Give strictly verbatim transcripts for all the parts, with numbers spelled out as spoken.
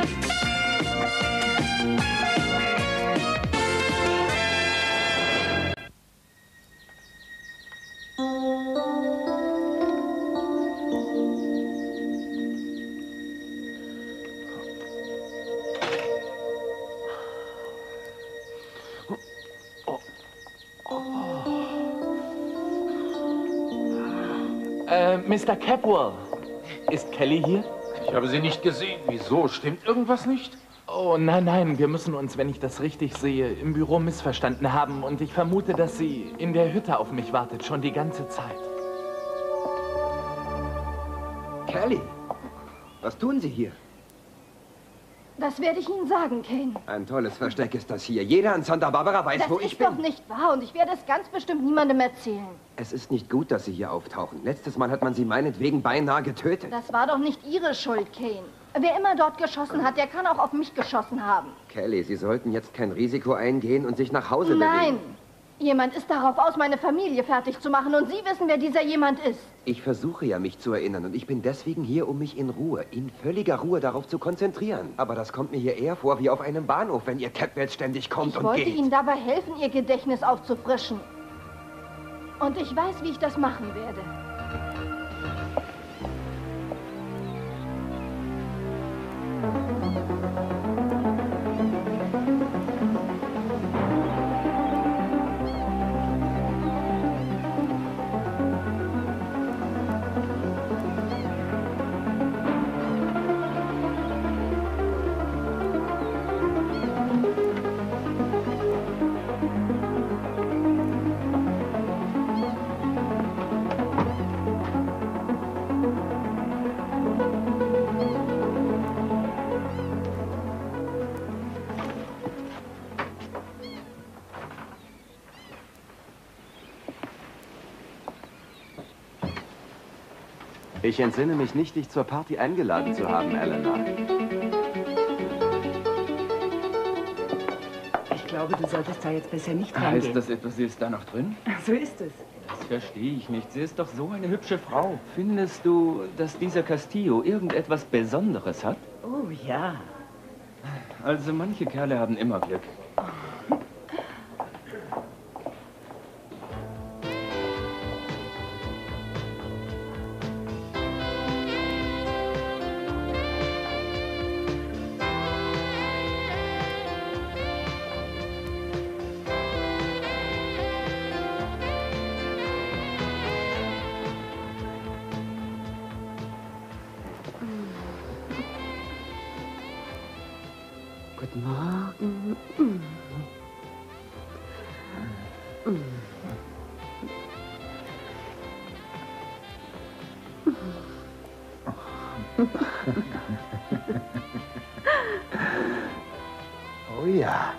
Äh, Mister Capwell, ist Kelly hier? Ich habe sie nicht gesehen. Wieso? Stimmt irgendwas nicht? Oh, nein, nein, wir müssen uns, wenn ich das richtig sehe, im Büro missverstanden haben. Und ich vermute, dass sie in der Hütte auf mich wartet, schon die ganze Zeit. Kelly, was tun Sie hier? Das werde ich Ihnen sagen, Kane. Ein tolles Versteck ist das hier. Jeder in Santa Barbara weiß, das wo ich bin. bin. Das ist doch nicht wahr und ich werde es ganz bestimmt niemandem erzählen. Es ist nicht gut, dass Sie hier auftauchen. Letztes Mal hat man Sie meinetwegen beinahe getötet. Das war doch nicht Ihre Schuld, Kane. Wer immer dort geschossen hat, der kann auch auf mich geschossen haben. Kelly, Sie sollten jetzt kein Risiko eingehen und sich nach Hause Nein. bewegen. Jemand ist darauf aus, meine Familie fertig zu machen und Sie wissen, wer dieser jemand ist. Ich versuche ja, mich zu erinnern und ich bin deswegen hier, um mich in Ruhe, in völliger Ruhe darauf zu konzentrieren. Aber das kommt mir hier eher vor wie auf einem Bahnhof, wenn Ihr Capwell ständig kommt und geht. Ich wollte Ihnen dabei helfen, Ihr Gedächtnis aufzufrischen. Und ich weiß, wie ich das machen werde. Ich entsinne mich nicht, dich zur Party eingeladen zu haben, Eleanor. Ich glaube, du solltest da jetzt besser nicht reingehen. Heißt das etwa, sie ist da noch drin? So ist es. Das verstehe ich nicht. Sie ist doch so eine hübsche Frau. Findest du, dass dieser Castillo irgendetwas Besonderes hat? Oh ja. Also manche Kerle haben immer Glück. Guten Morgen. Mm. Mm. Oh ja.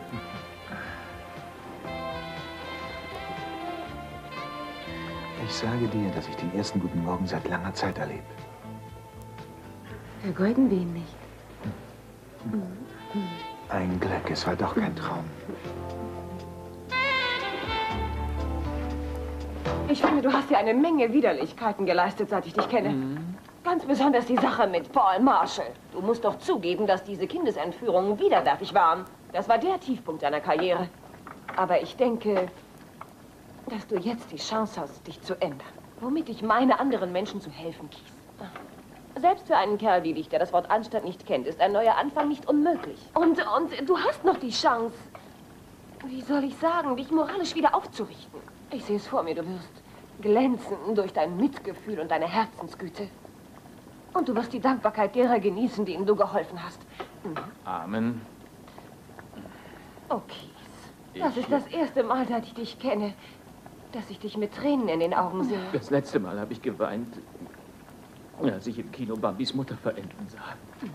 Ich sage dir, dass ich den ersten guten Morgen seit langer Zeit erlebe. Vergeuden wir ihn nicht. Ein Glück, es war doch kein Traum. Ich finde, du hast dir eine Menge Widerlichkeiten geleistet, seit ich dich kenne. Mhm. Ganz besonders die Sache mit Paul Marshall. Du musst doch zugeben, dass diese Kindesentführungen widerwärtig waren. Das war der Tiefpunkt deiner Karriere. Aber ich denke, dass du jetzt die Chance hast, dich zu ändern. Womit ich meine, anderen Menschen zu helfen, Keith. Selbst für einen Kerl wie dich, der das Wort Anstand nicht kennt, ist ein neuer Anfang nicht unmöglich. Und, und du hast noch die Chance, wie soll ich sagen, dich moralisch wieder aufzurichten. Ich sehe es vor mir, du wirst glänzen durch dein Mitgefühl und deine Herzensgüte. Und du wirst die Dankbarkeit derer genießen, denen du geholfen hast. Mhm. Amen. Oh, Keith, das ist das erste Mal, seit ich dich kenne, dass ich dich mit Tränen in den Augen sehe. Das letzte Mal habe ich geweint, als ich im Kino Bambis Mutter verenden sah.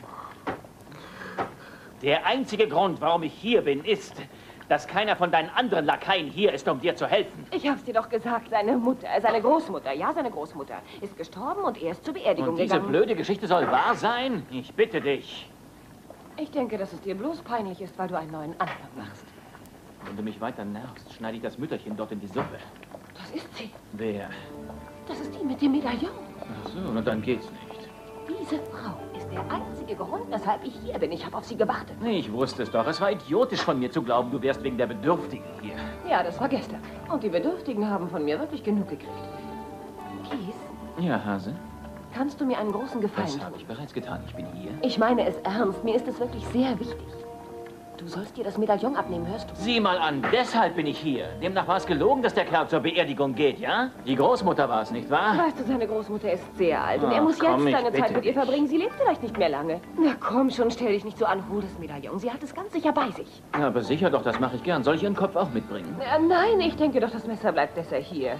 Der einzige Grund, warum ich hier bin, ist, dass keiner von deinen anderen Lakaien hier ist, um dir zu helfen. Ich hab's dir doch gesagt, seine Mutter, seine Großmutter, ja, seine Großmutter, ist gestorben und er ist zur Beerdigung und diese gegangen. blöde Geschichte soll wahr sein? Ich bitte dich. Ich denke, dass es dir bloß peinlich ist, weil du einen neuen Anfang machst. Wenn du mich weiter nervst, schneide ich das Mütterchen dort in die Suppe. Das ist sie. Wer? Das ist die mit dem Medaillon. Ach so, na dann geht's nicht. Wie? Diese Frau ist der einzige Grund, weshalb ich hier bin. Ich habe auf sie gewartet. Ich wusste es doch. Es war idiotisch von mir zu glauben, du wärst wegen der Bedürftigen hier. Ja, das war gestern. Und die Bedürftigen haben von mir wirklich genug gekriegt. Keith, Ja, Hase? kannst du mir einen großen Gefallen Das tun? habe ich bereits getan. Ich bin hier. Ich meine es ernst. Mir ist es wirklich sehr wichtig. Du sollst dir das Medaillon abnehmen, hörst du? Sieh mal an, deshalb bin ich hier. Demnach war es gelogen, dass der Kerl zur Beerdigung geht, ja? Die Großmutter war es, nicht wahr? Weißt du, seine Großmutter ist sehr alt und er Ach, muss komm, jetzt ich seine Zeit bitte mit ihr dich. verbringen. Sie lebt vielleicht nicht mehr lange. Na komm schon, stell dich nicht so an. Hol das Medaillon. Sie hat es ganz sicher bei sich. Aber sicher doch, das mache ich gern. Soll ich Ihren Kopf auch mitbringen? Äh, nein, ich denke doch, das Messer bleibt besser hier.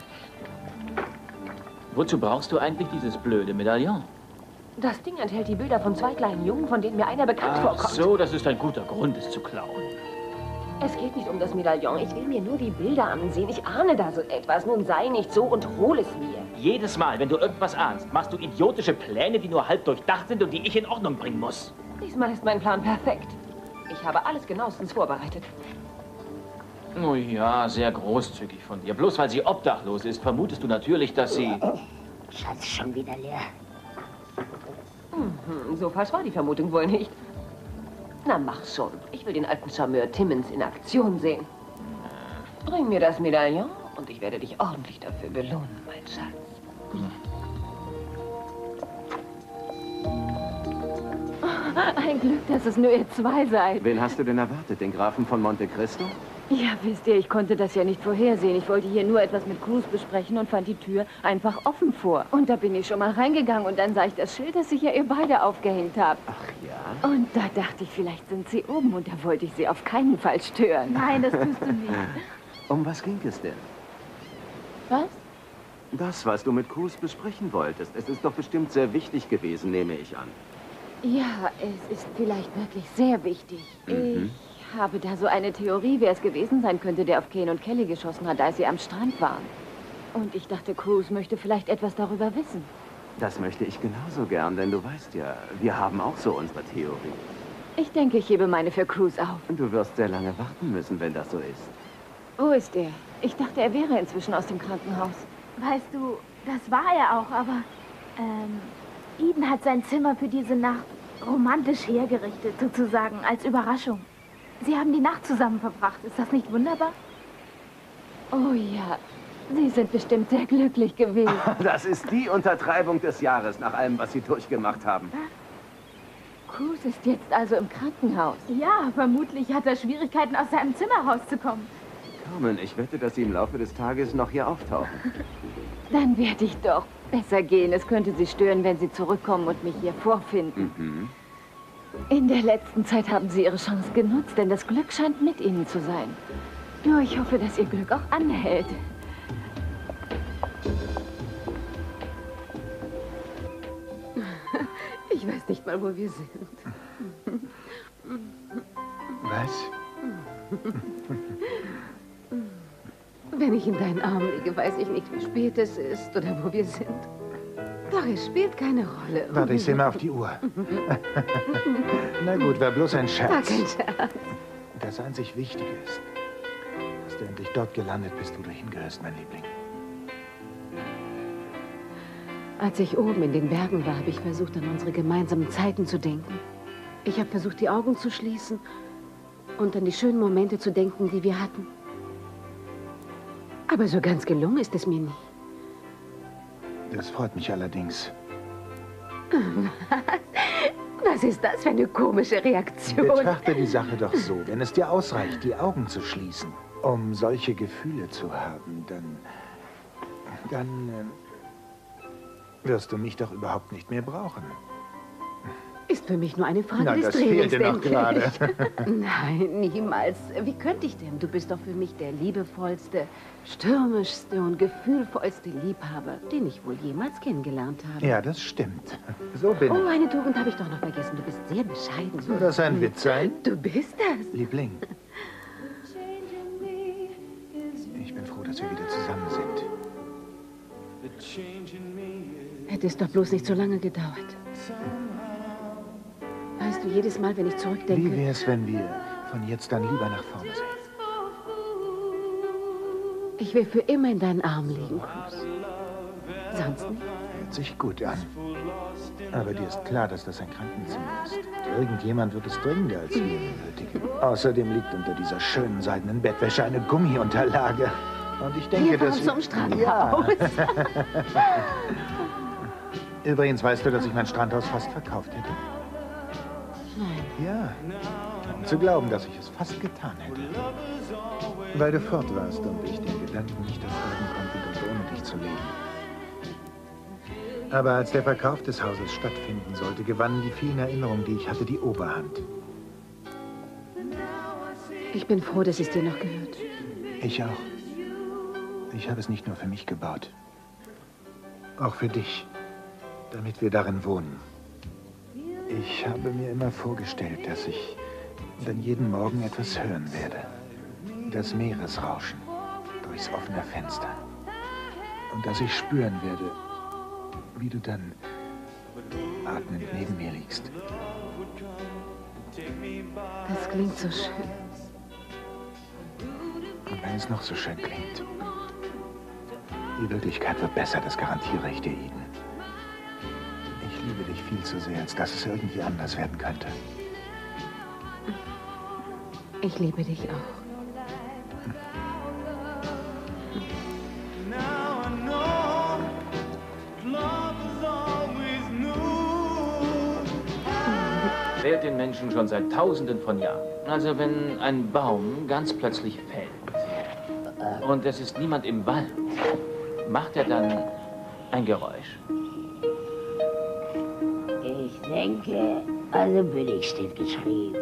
Wozu brauchst du eigentlich dieses blöde Medaillon? Das Ding enthält die Bilder von zwei kleinen Jungen, von denen mir einer bekannt Ach vorkommt. so, das ist ein guter Grund, es zu klauen. Es geht nicht um das Medaillon. Ich will mir nur die Bilder ansehen. Ich ahne da so etwas. Nun sei nicht so und hol es mir. Jedes Mal, wenn du irgendwas ahnst, machst du idiotische Pläne, die nur halb durchdacht sind und die ich in Ordnung bringen muss. Diesmal ist mein Plan perfekt. Ich habe alles genauestens vorbereitet. Oh ja, sehr großzügig von dir. Bloß weil sie obdachlos ist, vermutest du natürlich, dass sie... Schatz, schon wieder leer. Hm, so falsch war die Vermutung wohl nicht. Na, mach schon. Ich will den alten Charmeur Timmons in Aktion sehen. Bring mir das Medaillon und ich werde dich ordentlich dafür belohnen, mein Schatz. Ein Glück, dass es nur ihr zwei seid. Wen hast du denn erwartet? Den Grafen von Monte Cristo? Ja, wisst ihr, ich konnte das ja nicht vorhersehen. Ich wollte hier nur etwas mit Cruz besprechen und fand die Tür einfach offen vor. Und da bin ich schon mal reingegangen und dann sah ich das Schild, das sich ja ihr beide aufgehängt habt. Ach ja? Und da dachte ich, vielleicht sind sie oben und da wollte ich sie auf keinen Fall stören. Nein, das tust du nicht. Um was ging es denn? Was? Das, was du mit Cruz besprechen wolltest. Es ist doch bestimmt sehr wichtig gewesen, nehme ich an. Ja, es ist vielleicht wirklich sehr wichtig. Mhm. Ich habe da so eine Theorie, wer es gewesen sein könnte, der auf Kane und Kelly geschossen hat, als sie am Strand waren. Und ich dachte, Cruz möchte vielleicht etwas darüber wissen. Das möchte ich genauso gern, denn du weißt ja, wir haben auch so unsere Theorie. Ich denke, ich hebe meine für Cruz auf. Und du wirst sehr lange warten müssen, wenn das so ist. Wo ist er? Ich dachte, er wäre inzwischen aus dem Krankenhaus. Weißt du, das war er auch, aber ähm, Eden hat sein Zimmer für diese Nacht romantisch hergerichtet, sozusagen, als Überraschung. Sie haben die Nacht zusammen verbracht. Ist das nicht wunderbar? Oh ja, Sie sind bestimmt sehr glücklich gewesen. Das ist die Untertreibung des Jahres, nach allem, was sie durchgemacht haben. Cruz ist jetzt also im Krankenhaus. Ja, vermutlich hat er Schwierigkeiten, aus seinem Zimmer rauszukommen. Carmen, ich wette, dass sie im Laufe des Tages noch hier auftauchen. Dann werde ich doch besser gehen. Es könnte Sie stören, wenn Sie zurückkommen und mich hier vorfinden. Mhm. In der letzten Zeit haben Sie Ihre Chance genutzt, denn das Glück scheint mit Ihnen zu sein. Nur ich hoffe, dass Ihr Glück auch anhält. Ich weiß nicht mal, wo wir sind. Was? Wenn ich in deinen Arm liege, weiß ich nicht, wie spät es ist oder wo wir sind. Doch es spielt keine Rolle. Warte, ich sehe mal auf die Uhr. Na gut, war bloß ein War Scherz. kein Scherz. Das einzig Wichtige ist, dass du endlich dort gelandet bist, wo du hingehörst, mein Liebling. Als ich oben in den Bergen war, habe ich versucht, an unsere gemeinsamen Zeiten zu denken. Ich habe versucht, die Augen zu schließen und an die schönen Momente zu denken, die wir hatten. Aber so ganz gelungen ist es mir nie. Das freut mich allerdings. Was ist das für eine komische Reaktion? Betrachte die Sache doch so. Wenn es dir ausreicht, die Augen zu schließen, um solche Gefühle zu haben, dann... dann... Äh, wirst du mich doch überhaupt nicht mehr brauchen. Ist für mich nur eine Frage Na, des das Trainings, fehlte noch denke gerade. ich. Nein, niemals. Wie könnte ich denn? Du bist doch für mich der liebevollste, stürmischste und gefühlvollste Liebhaber, den ich wohl jemals kennengelernt habe. Ja, das stimmt. So bin Oh, ich. eine Tugend habe ich doch noch vergessen. Du bist sehr bescheiden. Soll das ein Witz sein? Du bist das. Liebling. Ich bin froh, dass wir wieder zusammen sind. Hätte es doch bloß nicht so lange gedauert. Weißt du, jedes Mal, wenn ich zurückdenke... Wie wär's, wenn wir von jetzt an lieber nach vorne sehen? Ich will für immer in deinen Armen liegen, Cruz. Sonst nicht? Hört sich gut an. Aber dir ist klar, dass das ein Krankenzimmer ist. Irgendjemand wird es dringender als wir benötigen. Außerdem liegt unter dieser schönen seidenen Bettwäsche eine Gummiunterlage. Und ich denke, wir fahren dass... zum Strandhaus. Ja. Übrigens, weißt du, dass ich mein Strandhaus fast verkauft hätte? Nein. Ja. Um zu glauben, dass ich es fast getan hätte. Weil du fort warst und ich den Gedanken nicht ertragen konnte, dort ohne dich zu leben. Aber als der Verkauf des Hauses stattfinden sollte, gewannen die vielen Erinnerungen, die ich hatte, die Oberhand. Ich bin froh, dass es dir noch gehört. Ich auch. Ich habe es nicht nur für mich gebaut. Auch für dich. Damit wir darin wohnen. Ich habe mir immer vorgestellt, dass ich dann jeden Morgen etwas hören werde. Das Meeresrauschen durchs offene Fenster. Und dass ich spüren werde, wie du dann atmend neben mir liegst. Das klingt so schön. Und wenn es noch so schön klingt, die Wirklichkeit wird besser, das garantiere ich dir, Eden. Ich liebe dich viel zu sehr, als dass es irgendwie anders werden könnte. Ich liebe dich auch. Wählt den Menschen schon seit Tausenden von Jahren. Also wenn ein Baum ganz plötzlich fällt und es ist niemand im Wald, macht er dann ein Geräusch? Ich denke, alle billig steht geschrieben.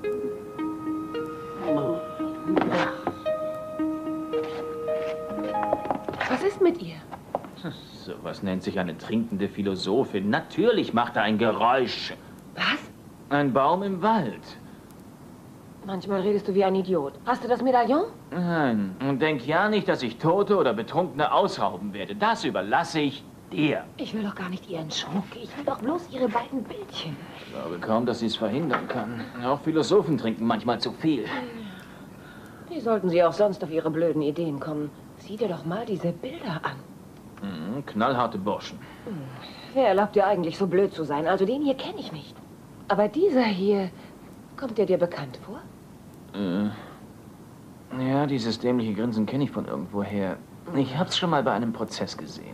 Was ist mit ihr? So was nennt sich eine trinkende Philosophin. Natürlich macht er ein Geräusch. Was? Ein Baum im Wald. Manchmal redest du wie ein Idiot. Hast du das Medaillon? Nein. Und denk ja nicht, dass ich Tote oder Betrunkene ausrauben werde. Das überlasse ich dir. Ich will doch gar nicht ihren Schmuck. Ich will doch bloß ihre beiden Bildchen. Ich glaube kaum, dass sie es verhindern kann. Auch Philosophen trinken manchmal zu viel. Wie sollten sie auch sonst auf ihre blöden Ideen kommen? Sieh dir doch mal diese Bilder an. Mhm, knallharte Burschen. Hm. Wer erlaubt dir eigentlich so blöd zu sein? Also den hier kenne ich nicht. Aber dieser hier, kommt der dir bekannt vor? Äh, ja, dieses dämliche Grinsen kenne ich von irgendwoher. Ich hab's schon mal bei einem Prozess gesehen.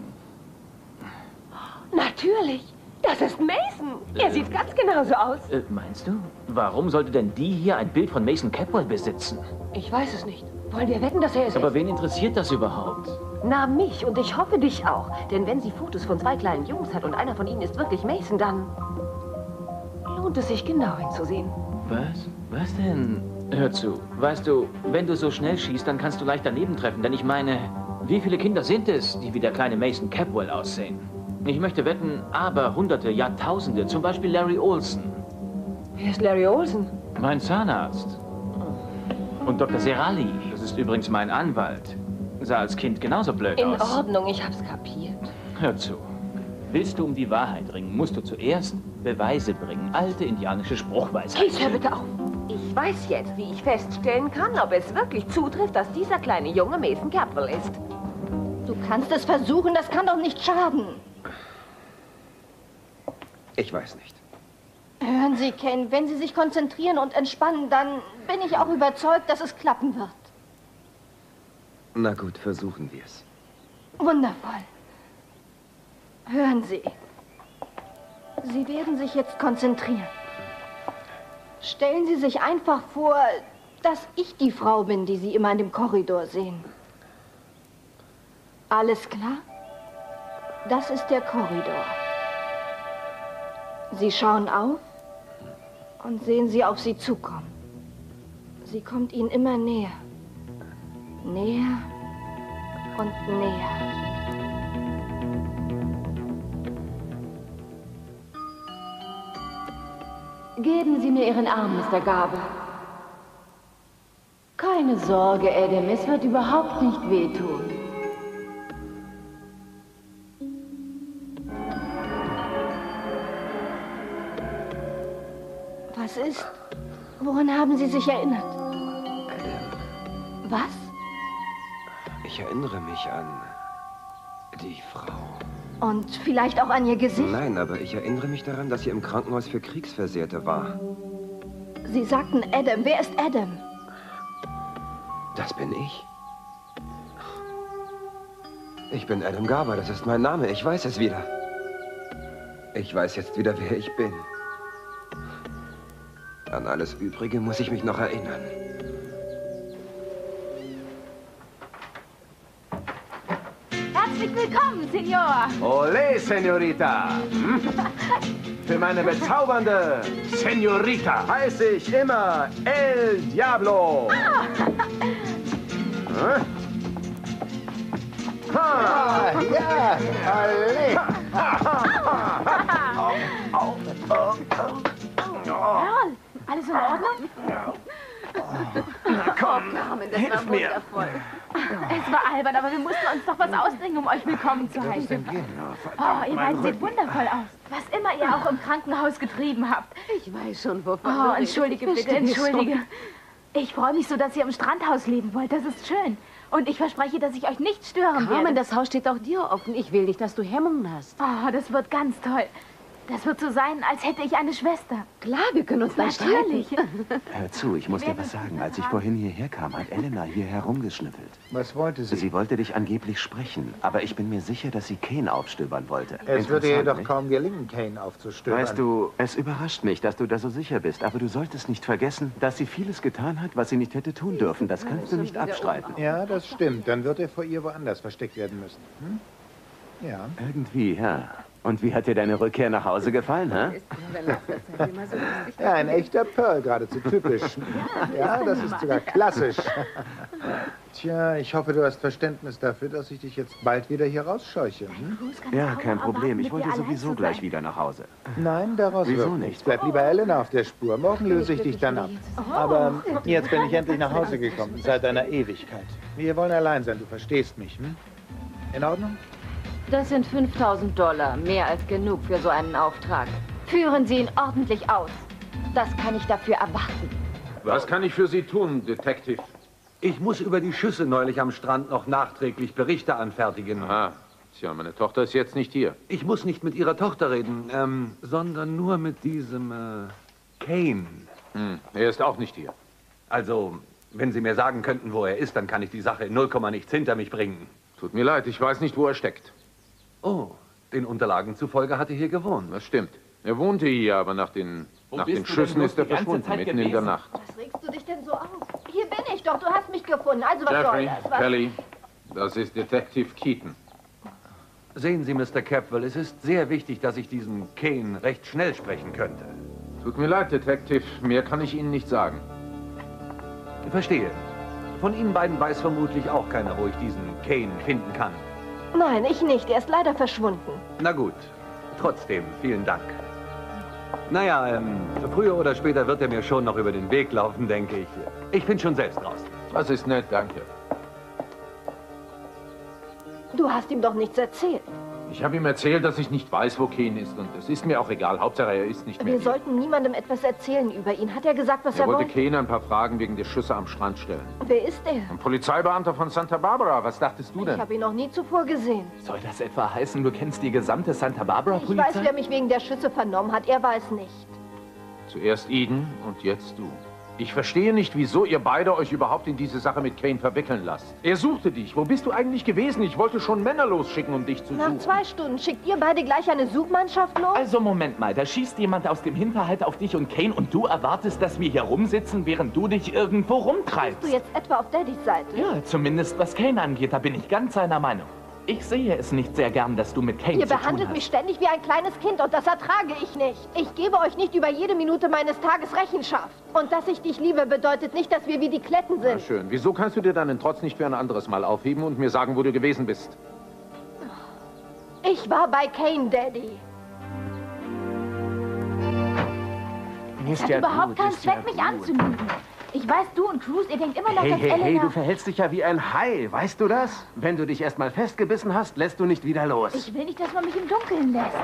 Natürlich. Das ist Mason. Er Äh. sieht ganz genauso aus. Äh, meinst du? Warum sollte denn die hier ein Bild von Mason Capwell besitzen? Ich weiß es nicht. Wollen wir wetten, dass er es Aber ist? wen interessiert das überhaupt? Na, mich. Und ich hoffe, dich auch. Denn wenn sie Fotos von zwei kleinen Jungs hat und einer von ihnen ist wirklich Mason, dann lohnt es sich genau hinzusehen. Was? Was denn? Hör zu. Weißt du, wenn du so schnell schießt, dann kannst du leicht daneben treffen. Denn ich meine, wie viele Kinder sind es, die wie der kleine Mason Capwell aussehen? Ich möchte wetten, aber Hunderte, Jahrtausende. Zum Beispiel Larry Olson. Wer ist Larry Olson? Mein Zahnarzt. Und Doktor Serali. Das ist übrigens mein Anwalt. Sah als Kind genauso blöd In aus. Ordnung, ich hab's kapiert. Hör zu. Willst du um die Wahrheit ringen, musst du zuerst Beweise bringen. Alte indianische Spruchweisheit. Keith, hör bitte auf. Ich weiß jetzt, wie ich feststellen kann, ob es wirklich zutrifft, dass dieser kleine Junge Mason Capwell ist. Du kannst es versuchen, das kann doch nicht schaden. Ich weiß nicht. Hören Sie, Ken, wenn Sie sich konzentrieren und entspannen, dann bin ich auch überzeugt, dass es klappen wird. Na gut, versuchen wir es. Wundervoll. Hören Sie. Sie werden sich jetzt konzentrieren. Stellen Sie sich einfach vor, dass ich die Frau bin, die Sie immer in dem Korridor sehen. Alles klar? Das ist der Korridor. Sie schauen auf und sehen Sie auf Sie zukommen. Sie kommt Ihnen immer näher. Näher und näher. Geben Sie mir Ihren Arm, Mister Garber. Keine Sorge, Adam, es wird überhaupt nicht wehtun. Was ist? Woran haben Sie sich erinnert? Was? Ich erinnere mich an die Frau. Und vielleicht auch an ihr Gesicht? Nein, aber ich erinnere mich daran, dass sie im Krankenhaus für Kriegsversehrte war. Sie sagten Adam. Wer ist Adam? Das bin ich. Ich bin Adam Garber, das ist mein Name. Ich weiß es wieder. Ich weiß jetzt wieder, wer ich bin. An alles Übrige muss ich mich noch erinnern. Herzlich willkommen, Senor. Olé, Senorita. Hm? Für meine bezaubernde Senorita heiße ich immer El Diablo. Ah. Hm? Ah, ja, olé. Earl, alles in Ordnung? Na komm, oh, Carmen, das hilf war mir. wundervoll. Es war albern, aber wir mussten uns doch was ausdenken, um euch willkommen zu heißen. Oh, ihr beiden seht wundervoll aus. Was immer ihr auch im Krankenhaus getrieben habt. Ich weiß schon, wovon Oh, du entschuldige redest. bitte, Ich verstehe entschuldige. Ich freue mich so, dass ihr im Strandhaus leben wollt. Das ist schön. Und ich verspreche, dass ich euch nicht stören Carmen, werde. das Haus steht auch dir offen. Ich will nicht, dass du Hemmungen hast. Oh, das wird ganz toll. Das wird so sein, als hätte ich eine Schwester. Klar, wir können uns dann Natürlich. streiten. Hör zu, ich muss dir was sagen. Als ich vorhin hierher kam, hat Elena hier herumgeschnüffelt. Was wollte sie? Sie wollte dich angeblich sprechen, aber ich bin mir sicher, dass sie Kane aufstöbern wollte. Es würde ihr Interessant, doch nicht? kaum gelingen, Kane aufzustöbern. Weißt du, es überrascht mich, dass du da so sicher bist, aber du solltest nicht vergessen, dass sie vieles getan hat, was sie nicht hätte tun dürfen. Das kannst du nicht abstreiten. Ja, das stimmt. Dann wird er vor ihr woanders versteckt werden müssen. Hm? Ja. Irgendwie, ja. Und wie hat dir deine Rückkehr nach Hause gefallen, hä? Ja, ein echter Pearl, geradezu typisch. Ja, das ist sogar klassisch. Tja, ich hoffe, du hast Verständnis dafür, dass ich dich jetzt bald wieder hier rausscheuche. Hm? Ja, kein Problem. Ich wollte sowieso gleich wieder nach Hause. Nein, daraus Wieso wird nicht? nichts. Bleib lieber Elena auf der Spur. Morgen löse ich dich dann ab. Aber jetzt bin ich endlich nach Hause gekommen, seit einer Ewigkeit. Wir wollen allein sein, du verstehst mich, hm? In Ordnung? Das sind fünftausend Dollar, mehr als genug für so einen Auftrag. Führen Sie ihn ordentlich aus. Das kann ich dafür erwarten. Was kann ich für Sie tun, Detective? Ich muss über die Schüsse neulich am Strand noch nachträglich Berichte anfertigen. Ah, tja, meine Tochter ist jetzt nicht hier. Ich muss nicht mit Ihrer Tochter reden, ähm, sondern nur mit diesem, äh, Kane. Hm, er ist auch nicht hier. Also, wenn Sie mir sagen könnten, wo er ist, dann kann ich die Sache in null Komma nichts hinter mich bringen. Tut mir leid, ich weiß nicht, wo er steckt. Oh, den Unterlagen zufolge hat er hier gewohnt. Das stimmt. Er wohnte hier, aber nach den, nach den Schüssen ist er verschwunden, mitten in der Nacht. Was regst du dich denn so auf? Hier bin ich doch, du hast mich gefunden. Also was Jeffrey, soll das? Was? Kelly, das ist Detective Keaton. Sehen Sie, Mister Capwell, es ist sehr wichtig, dass ich diesen Kane recht schnell sprechen könnte. Tut mir leid, Detective, mehr kann ich Ihnen nicht sagen. Verstehe. Von Ihnen beiden weiß vermutlich auch keiner, wo ich diesen Kane finden kann. Nein, ich nicht. Er ist leider verschwunden. Na gut. Trotzdem, vielen Dank. Naja, ähm, früher oder später wird er mir schon noch über den Weg laufen, denke ich. Ich bin schon selbst raus. Das ist nett, danke. Du hast ihm doch nichts erzählt. Ich habe ihm erzählt, dass ich nicht weiß, wo Kane ist. Und es ist mir auch egal. Hauptsache, er ist nicht mehr Wir hier. sollten niemandem etwas erzählen über ihn. Hat er gesagt, was er, Er wollte wollte? Kane ein paar Fragen wegen der Schüsse am Strand stellen. Wer ist er? Ein Polizeibeamter von Santa Barbara. Was dachtest du Ich denn? habe ihn noch nie zuvor gesehen. Soll das etwa heißen, du kennst die gesamte Santa Barbara-Polizei? Ich weiß, wer mich wegen der Schüsse vernommen hat. Er weiß nicht. Zuerst Eden und jetzt du. Ich verstehe nicht, wieso ihr beide euch überhaupt in diese Sache mit Kane verwickeln lasst. Er suchte dich. Wo bist du eigentlich gewesen? Ich wollte schon Männer losschicken, um dich zu Nach suchen. zwei Stunden schickt ihr beide gleich eine Suchmannschaft los? Also Moment mal, da schießt jemand aus dem Hinterhalt auf dich und Kane und du erwartest, dass wir hier rumsitzen, während du dich irgendwo rumtreibst. Bist du jetzt etwa auf Daddys Seite? Ja, zumindest was Kane angeht, da bin ich ganz seiner Meinung. Ich sehe es nicht sehr gern, dass du mit Kane Ihr zu tun behandelt hast. mich ständig wie ein kleines Kind und das ertrage ich nicht. Ich gebe euch nicht über jede Minute meines Tages Rechenschaft. Und dass ich dich liebe, bedeutet nicht, dass wir wie die Kletten Na sind. schön. Wieso kannst du dir deinen Trotz nicht für ein anderes Mal aufheben und mir sagen, wo du gewesen bist? Ich war bei Kane, Daddy. Es hat überhaupt keinen Zweck, mich anzulügen. Ich weiß, du und Cruz, ihr denkt immer noch, Hey, dass hey, Elena... hey, du verhältst dich ja wie ein Hai, weißt du das? Wenn du dich erstmal festgebissen hast, lässt du nicht wieder los. Ich will nicht, dass man mich im Dunkeln lässt.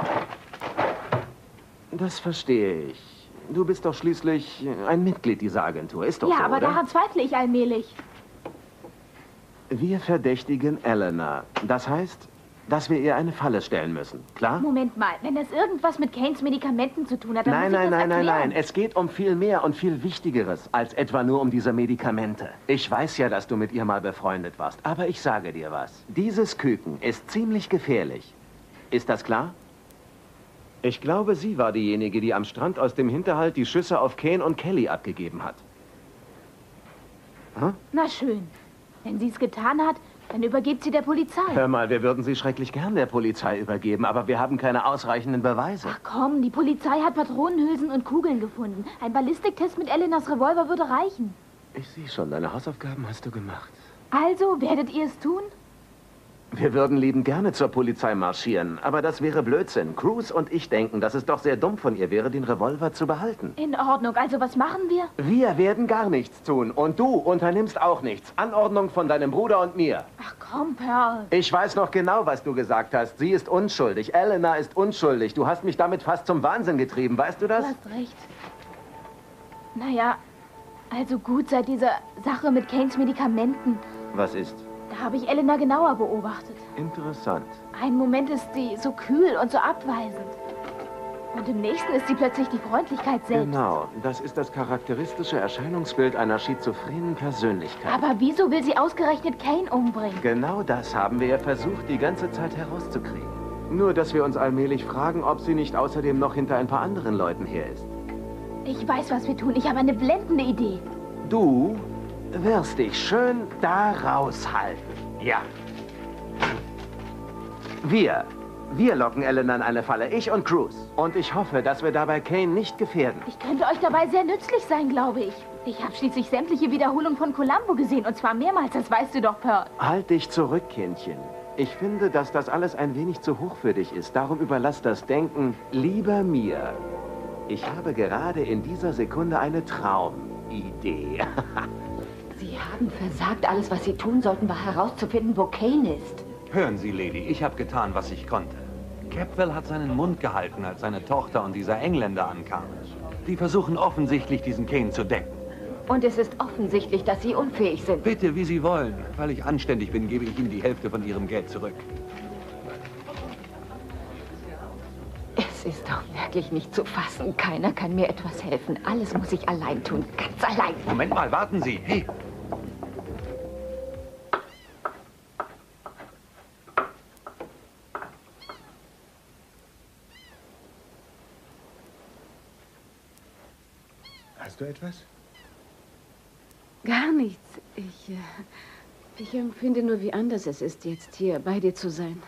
Das verstehe ich. Du bist doch schließlich ein Mitglied dieser Agentur, ist doch Ja, so, aber oder? daran zweifle ich allmählich. Wir verdächtigen Elena. Das heißt, dass wir ihr eine Falle stellen müssen. Klar? Moment mal, wenn das irgendwas mit Kanes Medikamenten zu tun hat, dann Nein, muss ich nein, das nein, nein, erklären. nein. Es geht um viel mehr und viel Wichtigeres als etwa nur um diese Medikamente. Ich weiß ja, dass du mit ihr mal befreundet warst, aber ich sage dir was. Dieses Küken ist ziemlich gefährlich. Ist das klar? Ich glaube, sie war diejenige, die am Strand aus dem Hinterhalt die Schüsse auf Kane und Kelly abgegeben hat. Hm? Na schön. Wenn sie es getan hat, dann übergibt sie der Polizei. Hör mal, wir würden sie schrecklich gern der Polizei übergeben, aber wir haben keine ausreichenden Beweise. Ach komm, die Polizei hat Patronenhülsen und Kugeln gefunden. Ein Ballistiktest mit Elenas Revolver würde reichen. Ich sehe schon, deine Hausaufgaben hast du gemacht. Also, werdet ihr es tun? Wir würden liebend gerne zur Polizei marschieren, aber das wäre Blödsinn. Cruz und ich denken, dass es doch sehr dumm von ihr wäre, den Revolver zu behalten. In Ordnung, also was machen wir? Wir werden gar nichts tun und du unternimmst auch nichts. Anordnung von deinem Bruder und mir. Ach komm, Pearl. Ich weiß noch genau, was du gesagt hast. Sie ist unschuldig. Elena ist unschuldig. Du hast mich damit fast zum Wahnsinn getrieben, weißt du das? Du hast recht. Naja, also gut, seit dieser Sache mit Kanes Medikamenten. Was ist? Da habe ich Elena genauer beobachtet. Interessant. Einen Moment ist sie so kühl und so abweisend. Und im nächsten ist sie plötzlich die Freundlichkeit selbst. Genau, das ist das charakteristische Erscheinungsbild einer schizophrenen Persönlichkeit. Aber wieso will sie ausgerechnet Kane umbringen? Genau das haben wir ja versucht, die ganze Zeit herauszukriegen. Nur, dass wir uns allmählich fragen, ob sie nicht außerdem noch hinter ein paar anderen Leuten her ist. Ich weiß, was wir tun. Ich habe eine blendende Idee. Du wirst dich schön da raushalten. Ja. Wir. Wir locken Elena in eine Falle. Ich und Cruz. Und ich hoffe, dass wir dabei Kane nicht gefährden. Ich könnte euch dabei sehr nützlich sein, glaube ich. Ich habe schließlich sämtliche Wiederholungen von Columbo gesehen. Und zwar mehrmals, das weißt du doch, Pearl. Halt dich zurück, Kindchen. Ich finde, dass das alles ein wenig zu hoch für dich ist. Darum überlass das Denken lieber mir. Ich habe gerade in dieser Sekunde eine Traumidee. Sie haben versagt. Alles, was Sie tun sollten, war herauszufinden, wo Kane ist. Hören Sie, Lady, ich habe getan, was ich konnte. Capwell hat seinen Mund gehalten, als seine Tochter und dieser Engländer ankamen. Die versuchen offensichtlich, diesen Kane zu decken. Und es ist offensichtlich, dass Sie unfähig sind. Bitte, wie Sie wollen. Weil ich anständig bin, gebe ich Ihnen die Hälfte von Ihrem Geld zurück. Es ist doch wirklich nicht zu fassen. Keiner kann mir etwas helfen. Alles muss ich allein tun. Ganz allein. Moment mal, warten Sie. Hey! Hast du etwas? Gar nichts. Ich, äh, ich empfinde nur, wie anders es ist, jetzt hier bei dir zu sein.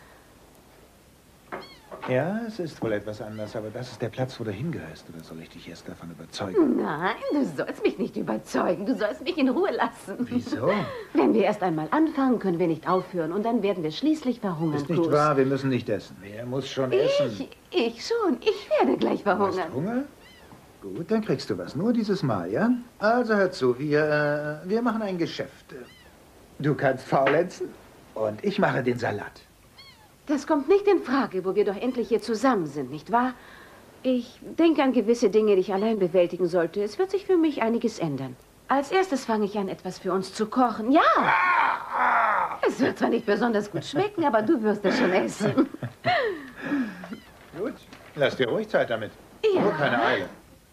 Ja, es ist wohl etwas anders, aber das ist der Platz, wo du hingehörst. Oder soll ich dich erst davon überzeugen? Nein, du sollst mich nicht überzeugen. Du sollst mich in Ruhe lassen. Wieso? Wenn wir erst einmal anfangen, können wir nicht aufhören. Und dann werden wir schließlich verhungern, Ist nicht Cruz. wahr, wir müssen nicht essen. Wer muss schon essen? Ich, ich schon. Ich werde gleich Du hast verhungern. Hunger? Gut, dann kriegst du was. Nur dieses Mal, ja? Also hör zu, wir, äh, wir machen ein Geschäft. Du kannst faulenzen und ich mache den Salat. Das kommt nicht in Frage, wo wir doch endlich hier zusammen sind, nicht wahr? Ich denke an gewisse Dinge, die ich allein bewältigen sollte. Es wird sich für mich einiges ändern. Als erstes fange ich an, etwas für uns zu kochen. Ja! Es wird zwar nicht besonders gut schmecken, aber du wirst es schon essen. Gut, lass dir ruhig Zeit damit. Ja. Nur keine Eile.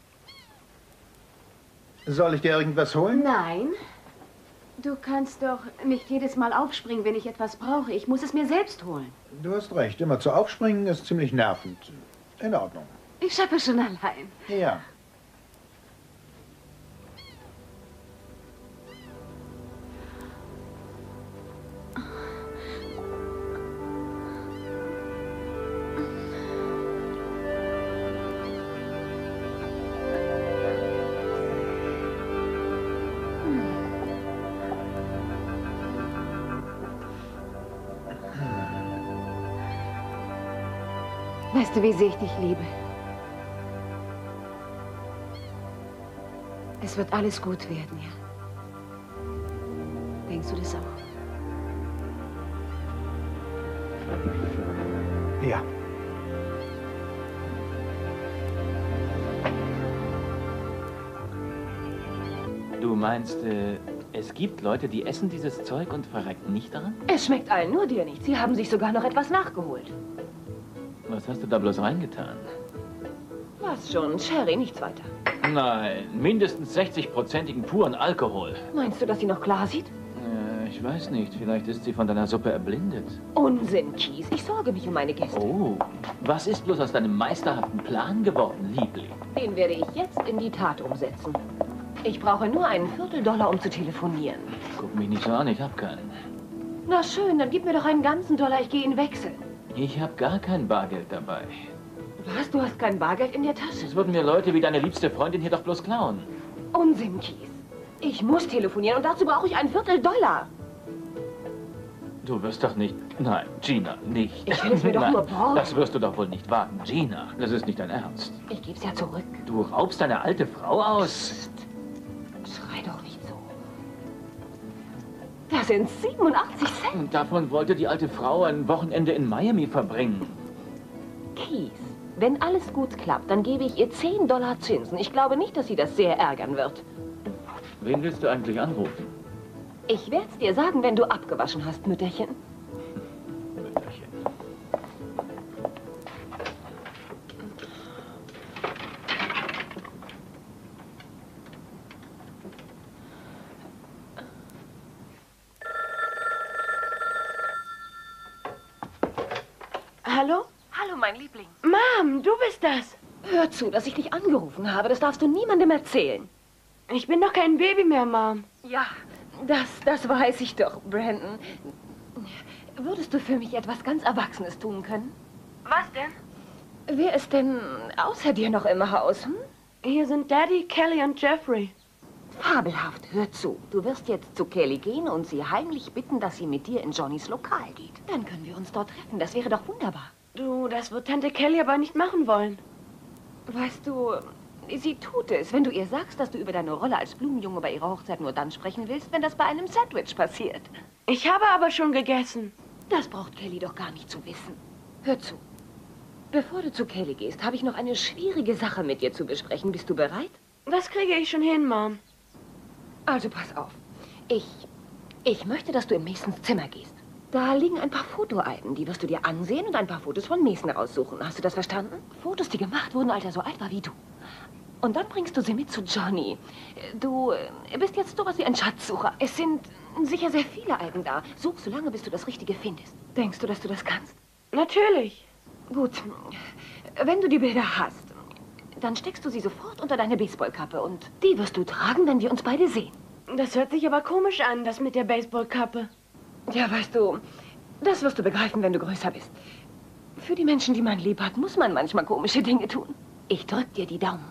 Soll ich dir irgendwas holen? Nein. Du kannst doch nicht jedes Mal aufspringen, wenn ich etwas brauche. Ich muss es mir selbst holen. Du hast recht, immer zu aufspringen ist ziemlich nervend. In Ordnung. Ich schaffe schon allein. Ja. Weißt du, wie sehr ich dich liebe? Es wird alles gut werden, ja. Denkst du das auch? Ja. Du meinst, äh, Es gibt Leute, die essen dieses Zeug und verrecken nicht daran? Es schmeckt allen, nur dir nicht. Sie haben sich sogar noch etwas nachgeholt. Was hast du da bloß reingetan? Was schon? Sherry, nichts weiter. Nein, mindestens sechzig-prozentigen puren Alkohol. Meinst du, dass sie noch klar sieht? Äh, ich weiß nicht. Vielleicht ist sie von deiner Suppe erblindet. Unsinn, Keith. Ich sorge mich um meine Gäste. Oh, was ist bloß aus deinem meisterhaften Plan geworden, Liebling? Den werde ich jetzt in die Tat umsetzen. Ich brauche nur einen Vierteldollar, um zu telefonieren. Guck mich nicht so an, ich hab keinen. Na schön, dann gib mir doch einen ganzen Dollar, ich gehe ihn wechseln. Ich hab gar kein Bargeld dabei. Was? Du hast kein Bargeld in der Tasche? Das würden mir Leute wie deine liebste Freundin hier doch bloß klauen. Unsinn, Keith. Ich muss telefonieren und dazu brauche ich einen Vierteldollar. Du wirst doch nicht... Nein, Gina, nicht. Ich will es mir doch Nein, nur borgen. Das wirst du doch wohl nicht wagen. Gina, das ist nicht dein Ernst. Ich gebe es ja zurück. Du raubst deine alte Frau aus? Schrei doch nicht so. Das sind siebenundachtzig Cent. Und davon wollte die alte Frau ein Wochenende in Miami verbringen. Keith, wenn alles gut klappt, dann gebe ich ihr zehn Dollar Zinsen. Ich glaube nicht, dass sie das sehr ärgern wird. Wen willst du eigentlich anrufen? Ich werde es dir sagen, wenn du abgewaschen hast, Mütterchen. Mütterchen. Hallo? Hallo, mein Liebling. Mom, du bist das. Hör zu, dass ich dich angerufen habe. Das darfst du niemandem erzählen. Ich bin doch kein Baby mehr, Mom. Ja, das, das weiß ich doch, Brandon. Würdest du für mich etwas ganz Erwachsenes tun können? Was denn? Wer ist denn außer dir noch im Haus? Hm? Hier sind Daddy, Kelly und Jeffrey. Fabelhaft, hör zu. Du wirst jetzt zu Kelly gehen und sie heimlich bitten, dass sie mit dir in Johnnys Lokal geht. Dann können wir uns dort treffen. Das wäre doch wunderbar. Du, das wird Tante Kelly aber nicht machen wollen. Weißt du, sie tut es, wenn du ihr sagst, dass du über deine Rolle als Blumenjunge bei ihrer Hochzeit nur dann sprechen willst, wenn das bei einem Sandwich passiert. Ich habe aber schon gegessen. Das braucht Kelly doch gar nicht zu wissen. Hör zu. Bevor du zu Kelly gehst, habe ich noch eine schwierige Sache mit dir zu besprechen. Bist du bereit? Das kriege ich schon hin, Mom. Also pass auf. Ich, ich möchte, dass du in Masons Zimmer gehst. Da liegen ein paar Fotoalben, die wirst du dir ansehen und ein paar Fotos von Mason raussuchen. Hast du das verstanden? Fotos, die gemacht wurden, als er so alt war wie du. Und dann bringst du sie mit zu Johnny. Du bist jetzt sowas wie ein Schatzsucher. Es sind sicher sehr viele Alben da. Such so lange, bis du das Richtige findest. Denkst du, dass du das kannst? Natürlich. Gut. Wenn du die Bilder hast, dann steckst du sie sofort unter deine Baseballkappe und die wirst du tragen, wenn wir uns beide sehen. Das hört sich aber komisch an, das mit der Baseballkappe. Ja, weißt du, das wirst du begreifen, wenn du größer bist. Für die Menschen, die man lieb hat, muss man manchmal komische Dinge tun. Ich drück dir die Daumen.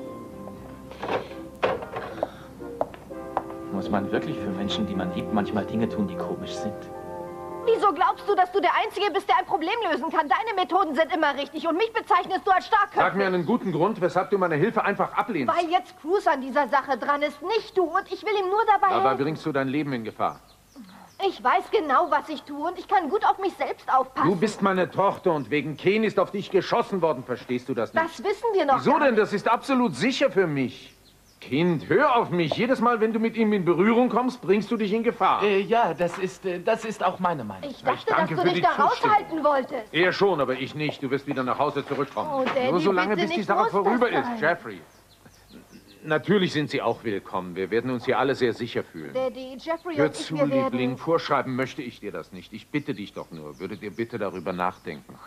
Muss man wirklich für Menschen, die man liebt, manchmal Dinge tun, die komisch sind? Wieso glaubst du, dass du der Einzige bist, der ein Problem lösen kann? Deine Methoden sind immer richtig und mich bezeichnest du als starkköpfig. Sag mir einen guten Grund, weshalb du meine Hilfe einfach ablehnst. Weil jetzt Cruz an dieser Sache dran ist, nicht du. Und ich will ihm nur dabei Dabei helfen. bringst du dein Leben in Gefahr. Ich weiß genau, was ich tue und ich kann gut auf mich selbst aufpassen. Du bist meine Tochter und wegen Ken ist auf dich geschossen worden. Verstehst du das nicht? Das wissen wir noch Wieso gar denn? nicht. Das ist absolut sicher für mich. Kind, hör auf mich. Jedes Mal, wenn du mit ihm in Berührung kommst, bringst du dich in Gefahr. Äh, ja, das ist, äh, das ist auch meine Meinung. Ich dachte, Ich danke dass du für dich die da Zustimmung. raushalten wolltest. Er schon, aber ich nicht. Du wirst wieder nach Hause zurückkommen. Oh, Daddy, Nur so lange, bitte bis die nicht, Sache muss das vorüber sein? ist, Jeffrey. Natürlich sind Sie auch willkommen. Wir werden uns hier alle sehr sicher fühlen. Daddy, Jeffrey Hör und ich, zu, wir werden... Liebling. Vorschreiben möchte ich dir das nicht. Ich bitte dich doch nur. Würdet ihr bitte darüber nachdenken?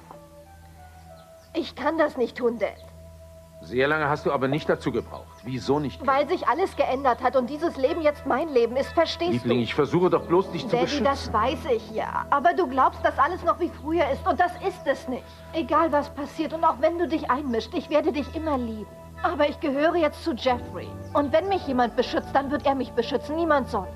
Ich kann das nicht tun, Dad. Sehr lange hast du aber nicht dazu gebraucht. Wieso nicht? Weil sich alles geändert hat und dieses Leben jetzt mein Leben ist, verstehst Liebling, du? ich versuche doch bloß, dich zu Daddy, beschützen. das weiß ich ja. Aber du glaubst, dass alles noch wie früher ist und das ist es nicht. Egal, was passiert und auch wenn du dich einmischst, ich werde dich immer lieben. Aber ich gehöre jetzt zu Jeffrey. Und wenn mich jemand beschützt, dann wird er mich beschützen, niemand sonst.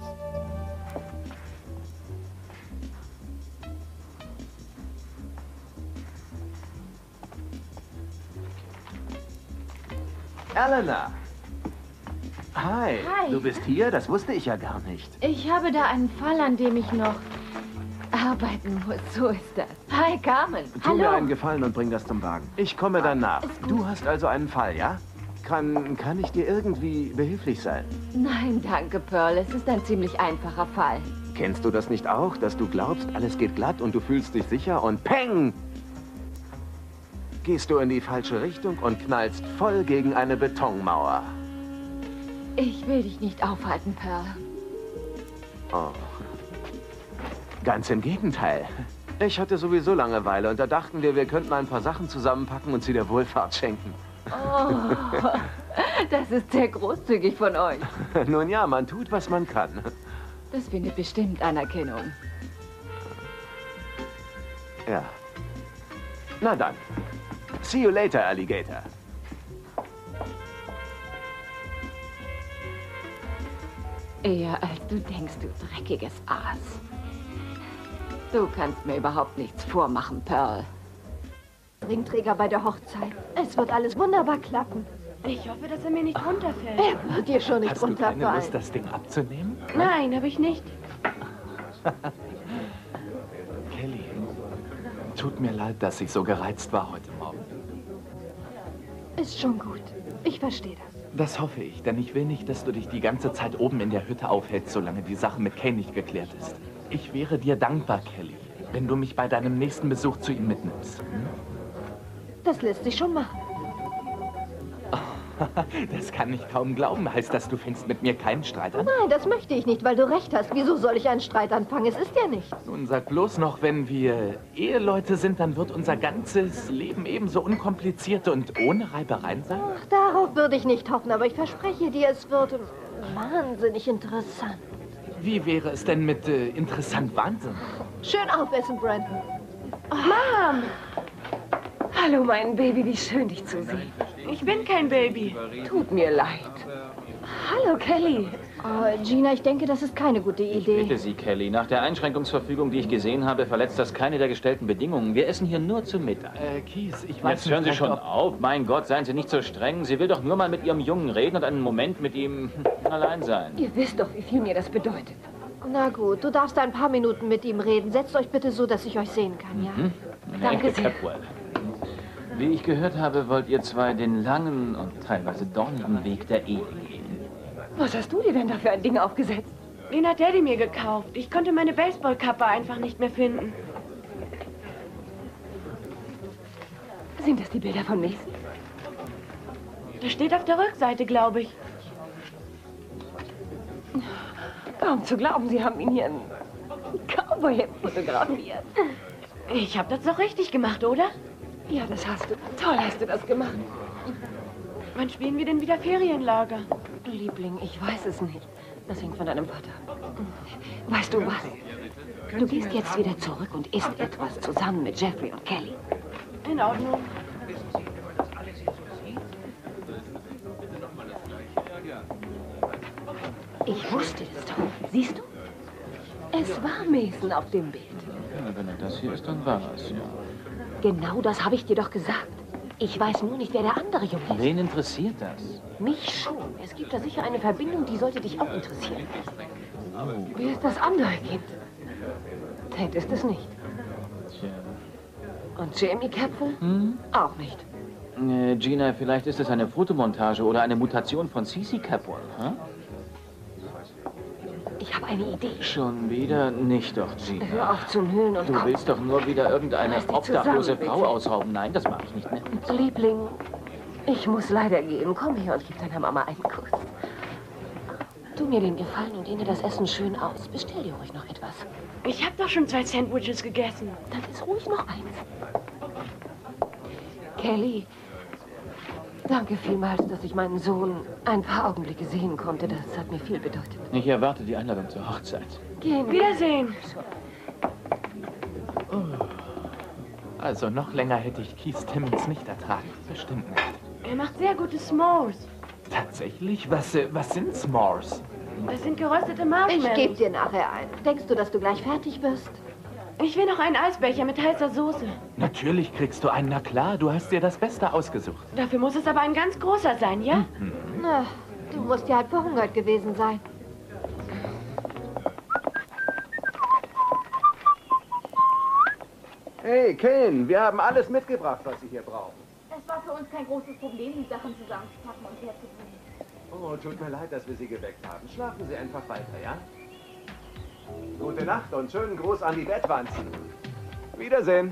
Elena! Hi. Hi. Du bist hier? Das wusste ich ja gar nicht. Ich habe da einen Fall, an dem ich noch arbeiten muss. So ist das. Hi, Carmen. Tu mir Hallo. einen Gefallen und bring das zum Wagen. Ich komme dann nach. Du hast also einen Fall, ja? Kann, kann ich dir irgendwie behilflich sein? Nein, danke, Pearl. Es ist ein ziemlich einfacher Fall. Kennst du das nicht auch, dass du glaubst, alles geht glatt und du fühlst dich sicher und peng! Gehst du in die falsche Richtung und knallst voll gegen eine Betonmauer. Ich will dich nicht aufhalten, Pearl. Oh. Ganz im Gegenteil. Ich hatte sowieso Langeweile und da dachten wir, wir könnten ein paar Sachen zusammenpacken und sie der Wohlfahrt schenken. Oh, das ist sehr großzügig von euch. Nun ja, man tut, was man kann. Das findet bestimmt Anerkennung. Ja. Na dann. See you later, Alligator. Eher als du denkst, du dreckiges Aas. Du kannst mir überhaupt nichts vormachen, Pearl. Ringträger bei der Hochzeit. Es wird alles wunderbar klappen. Ich hoffe, dass er mir nicht runterfällt. Er wird dir schon nicht Hast du runterfallen. keine Lust, das Ding abzunehmen? Nein, habe ich nicht. Kelly, tut mir leid, dass ich so gereizt war heute Morgen. Ist schon gut. Ich verstehe das. Das hoffe ich, denn ich will nicht, dass du dich die ganze Zeit oben in der Hütte aufhältst, solange die Sache mit Kane nicht geklärt ist. Ich wäre dir dankbar, Kelly, wenn du mich bei deinem nächsten Besuch zu ihm mitnimmst. Hm? Das lässt sich schon machen. Das kann ich kaum glauben. Heißt das, du fängst mit mir keinen Streit an? Nein, das möchte ich nicht, weil du recht hast. Wieso soll ich einen Streit anfangen? Es ist ja nichts. Nun sag bloß noch, wenn wir Eheleute sind, dann wird unser ganzes Leben ebenso unkompliziert und ohne Reibereien sein? Ach, darauf würde ich nicht hoffen, aber ich verspreche dir, es wird wahnsinnig interessant. Wie wäre es denn mit äh, interessant Wahnsinn? Schön aufessen, Brandon. Oh. Mom! Hallo, mein Baby, wie schön, dich zu sehen. Ich bin kein Baby. Tut mir leid. Hallo, Kelly. Oh, Gina, ich denke, das ist keine gute Idee. Ich bitte Sie, Kelly. Nach der Einschränkungsverfügung, die ich gesehen habe, verletzt das keine der gestellten Bedingungen. Wir essen hier nur zu Mittag. Äh, Kies, ich weiß Jetzt hören Sie nicht, schon ob... auf. Mein Gott, seien Sie nicht so streng. Sie will doch nur mal mit Ihrem Jungen reden und einen Moment mit ihm allein sein. Ihr wisst doch, wie viel mir das bedeutet. Na gut, du darfst ein paar Minuten mit ihm reden. Setzt euch bitte so, dass ich euch sehen kann, ja? Mhm. Danke sehr. Capwell. Wie ich gehört habe, wollt ihr zwei den langen und teilweise dornigen Weg der Ehe gehen. Was hast du dir denn da für ein Ding aufgesetzt? Den hat Daddy mir gekauft. Ich konnte meine Baseballkappe einfach nicht mehr finden. Sind das die Bilder von Mason? Das steht auf der Rückseite, glaube ich. Kaum zu glauben, Sie haben ihn hier in Cowboy fotografiert. Ich habe das doch richtig gemacht, oder? Ja, das hast du. Toll hast du das gemacht. Wann spielen wir denn wieder Ferienlager? Liebling, ich weiß es nicht. Das hängt von deinem Vater ab. Weißt du was? Du gehst jetzt wieder zurück und isst etwas zusammen mit Jeffrey und Kelly. In Ordnung. Ich wusste es doch. Siehst du? Es war Mason auf dem Bild. Ja, wenn er das hier ist, dann war es, ja. Genau das habe ich dir doch gesagt. Ich weiß nur nicht, wer der andere Junge ist. Wen interessiert das? Mich schon. Es gibt da sicher eine Verbindung, die sollte dich auch interessieren. Wer ist das andere Kind? Ted ist es nicht. Tja. Und Jamie Capwell? Hm? Auch nicht. Äh, Gina, vielleicht ist es eine Fotomontage oder eine Mutation von Cece Capwell, hm? Ich habe eine Idee. Schon wieder nicht doch, Gina. Hör auf zu nüllen und Du komm. willst doch nur wieder irgendeine Reiß dich obdachlose zusammen, Frau bitte. ausrauben. Nein, das mache ich nicht mehr. Liebling, ich muss leider gehen. Komm her und gib deiner Mama einen Kuss. Tu mir den Gefallen und dehne das Essen schön aus. Bestell dir ruhig noch etwas. Ich habe doch schon zwei Sandwiches gegessen. Dann ist ruhig noch eins. Kelly, danke vielmals, dass ich meinen Sohn ein paar Augenblicke sehen konnte. Das hat mir viel bedeutet. Ich erwarte die Einladung zur Hochzeit. Gehen wir. Wiedersehen. Also noch länger hätte ich Keith Timmons nicht ertragen. Bestimmt nicht. Er macht sehr gute S'mores. Tatsächlich? Was, äh, was sind S'mores? Das sind geröstete Marshmallows. Ich gebe dir nachher ein. Denkst du, dass du gleich fertig bist? Ich will noch einen Eisbecher mit heißer Soße. Natürlich kriegst du einen, na klar. Du hast dir das Beste ausgesucht. Dafür muss es aber ein ganz großer sein, ja? Mhm. Na, du musst ja halt verhungert gewesen sein. Hey, Kane, wir haben alles mitgebracht, was Sie hier brauchen. Es war für uns kein großes Problem, die Sachen zusammenzupacken und herzubringen. Oh, tut mir leid, dass wir Sie geweckt haben. Schlafen Sie einfach weiter, ja? Gute Nacht und schönen Gruß an die Bettwanzen. Wiedersehen.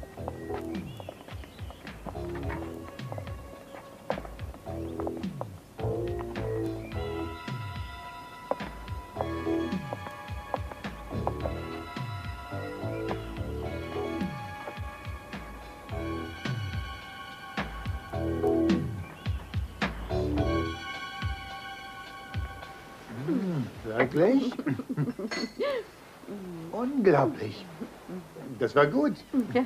Wirklich? Unglaublich. Das war gut. Ja.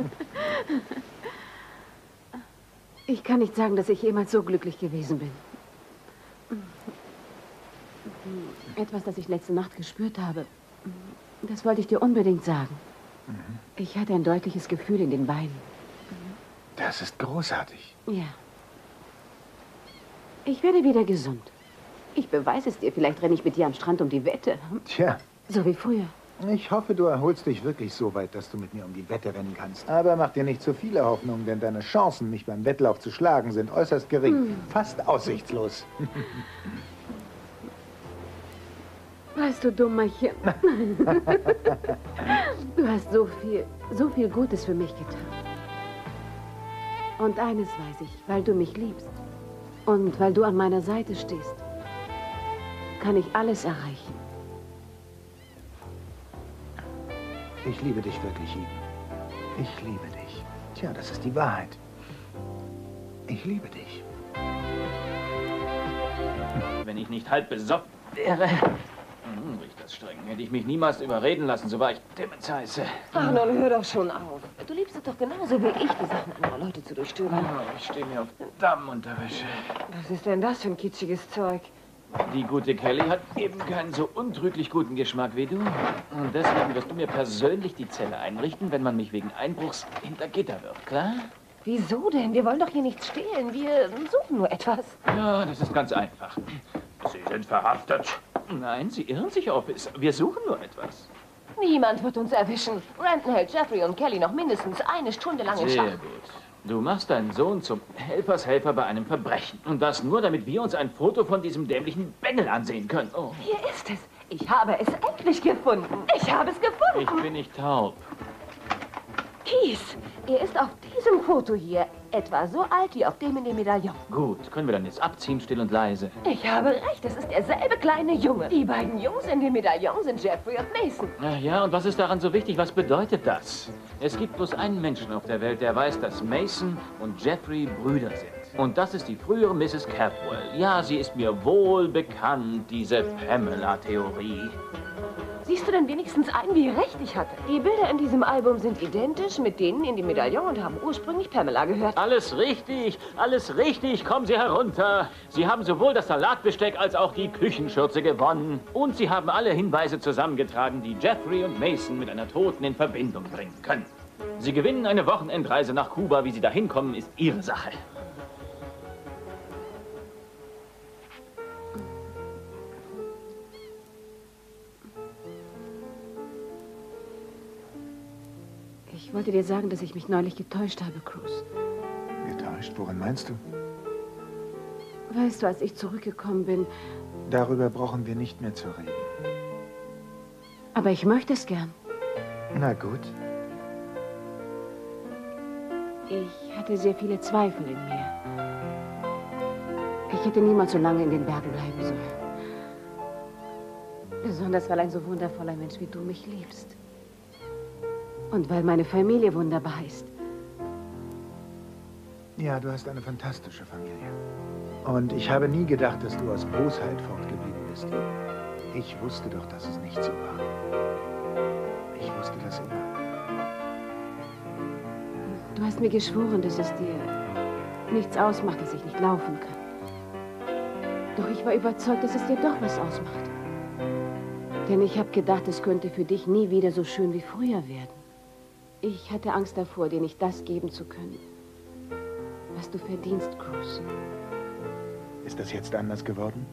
Ich kann nicht sagen, dass ich jemals so glücklich gewesen bin. Etwas, das ich letzte Nacht gespürt habe, das wollte ich dir unbedingt sagen. Ich hatte ein deutliches Gefühl in den Beinen. Das ist großartig. Ja. Ich werde wieder gesund. Ich beweise es dir. Vielleicht renne ich mit dir am Strand um die Wette. Tja. So wie früher. Ich hoffe, du erholst dich wirklich so weit, dass du mit mir um die Wette rennen kannst. Aber mach dir nicht zu viele Hoffnungen, denn deine Chancen, mich beim Wettlauf zu schlagen, sind äußerst gering. Hm. Fast aussichtslos. Weißt du, Dummerchen, du hast so viel, so viel Gutes für mich getan. Und eines weiß ich, weil du mich liebst und weil du an meiner Seite stehst, kann ich alles erreichen. Ich liebe dich wirklich, Eden. Ich liebe dich. Tja, das ist die Wahrheit. Ich liebe dich. Wenn ich nicht halb besoffen wäre... Hm, riecht das streng. Hätte ich mich niemals überreden lassen, so war ich Dimmensheiße. Ach, nun hör doch schon auf. Du liebst es doch genauso wie ich, die Sachen anderer Leute zu durchstöbern. Oh, ich stehe mir auf Damenunterwäsche. Was ist denn das für ein kitschiges Zeug? Die gute Kelly hat eben keinen so untrüglich guten Geschmack wie du. Und deswegen wirst du mir persönlich die Zelle einrichten, wenn man mich wegen Einbruchs hinter Gitter wirft, klar? Wieso denn? Wir wollen doch hier nichts stehlen. Wir suchen nur etwas. Ja, das ist ganz einfach. Sie sind verhaftet. Nein, Sie irren sich, Office. Wir suchen nur etwas. Niemand wird uns erwischen. Renton hält Jeffrey und Kelly noch mindestens eine Stunde lang in Sehr Schach. gut. Du machst deinen Sohn zum Helfershelfer bei einem Verbrechen. Und das nur, damit wir uns ein Foto von diesem dämlichen Bengel ansehen können. Oh. Hier ist es. Ich habe es endlich gefunden. Ich habe es gefunden. Ich bin nicht taub. Keith, er ist auf diesem Foto hier etwa so alt wie auf dem in dem Medaillon. Gut, können wir dann jetzt abziehen, still und leise. Ich habe recht, es ist derselbe kleine Junge. Die beiden Jungs in dem Medaillon sind Jeffrey und Mason. Ach ja, und was ist daran so wichtig? Was bedeutet das? Es gibt bloß einen Menschen auf der Welt, der weiß, dass Mason und Jeffrey Brüder sind. Und das ist die frühere Misses Capwell. Ja, sie ist mir wohl bekannt, diese Pamela-Theorie. Siehst du denn wenigstens ein, wie recht ich hatte? Die Bilder in diesem Album sind identisch mit denen in dem Medaillon und haben ursprünglich Pamela gehört. Alles richtig, alles richtig. Kommen Sie herunter. Sie haben sowohl das Salatbesteck als auch die Küchenschürze gewonnen. Und Sie haben alle Hinweise zusammengetragen, die Jeffrey und Mason mit einer Toten in Verbindung bringen können. Sie gewinnen eine Wochenendreise nach Kuba. Wie Sie dahin kommen, ist Ihre Sache. Ich wollte dir sagen, dass ich mich neulich getäuscht habe, Cruz. Getäuscht? Worin meinst du? Weißt du, als ich zurückgekommen bin... Darüber brauchen wir nicht mehr zu reden. Aber ich möchte es gern. Na gut. Ich hatte sehr viele Zweifel in mir. Ich hätte niemals so lange in den Bergen bleiben sollen. Besonders, weil ein so wundervoller Mensch wie du mich liebst. Und weil meine Familie wunderbar ist. Ja, du hast eine fantastische Familie. Und ich habe nie gedacht, dass du aus Bosheit fortgeblieben bist. Ich wusste doch, dass es nicht so war. Ich wusste das immer. Du hast mir geschworen, dass es dir nichts ausmacht, dass ich nicht laufen kann. Doch ich war überzeugt, dass es dir doch was ausmacht. Denn ich habe gedacht, es könnte für dich nie wieder so schön wie früher werden. Ich hatte Angst davor, dir nicht das geben zu können, was du verdienst, Cruz. Ist das jetzt anders geworden?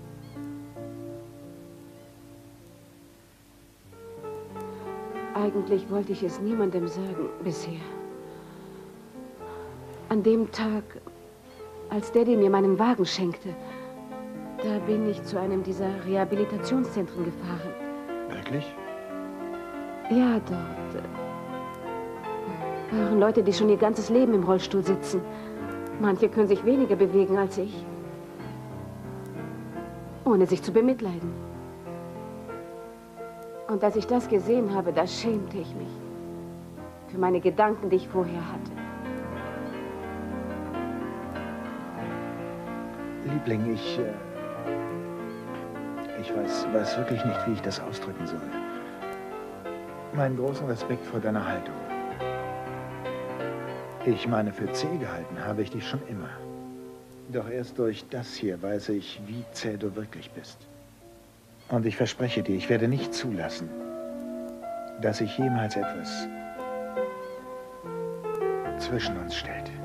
Eigentlich wollte ich es niemandem sagen, bisher. An dem Tag, als Daddy mir meinen Wagen schenkte, da bin ich zu einem dieser Rehabilitationszentren gefahren. Wirklich? Ja, dort waren Leute, die schon ihr ganzes Leben im Rollstuhl sitzen. Manche können sich weniger bewegen als ich. Ohne sich zu bemitleiden. Und als ich das gesehen habe, da schämte ich mich. Für meine Gedanken, die ich vorher hatte. Liebling, ich... Äh, ich weiß, weiß wirklich nicht, wie ich das ausdrücken soll. Meinen großen Respekt vor deiner Haltung. Ich meine, für zäh gehalten habe ich dich schon immer. Doch erst durch das hier weiß ich, wie zäh du wirklich bist. Und ich verspreche dir, ich werde nicht zulassen, dass sich jemals etwas zwischen uns stellt.